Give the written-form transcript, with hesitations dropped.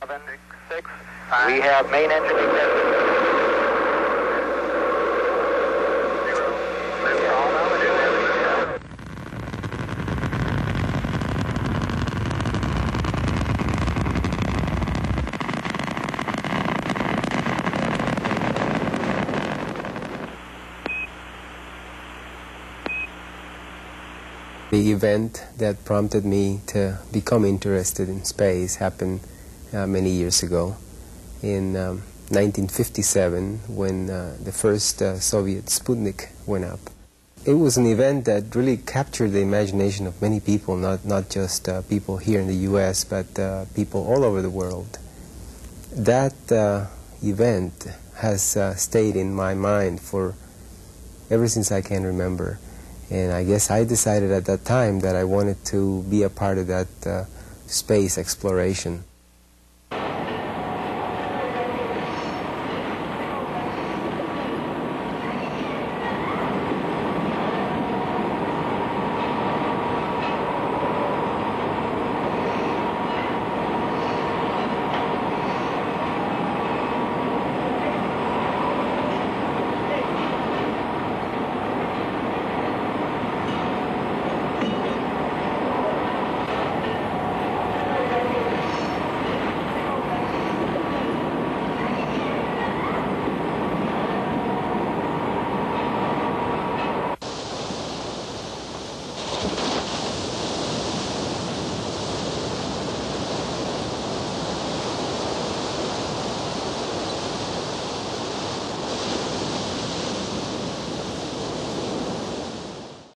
6. We have main engine ignition. The event that prompted me to become interested in space happened many years ago. In 1957, when the first Soviet Sputnik went up. It was an event that really captured the imagination of many people, not just people here in the U.S., but people all over the world. That event has stayed in my mind ever since I can remember. And I guess I decided at that time that I wanted to be a part of that space exploration.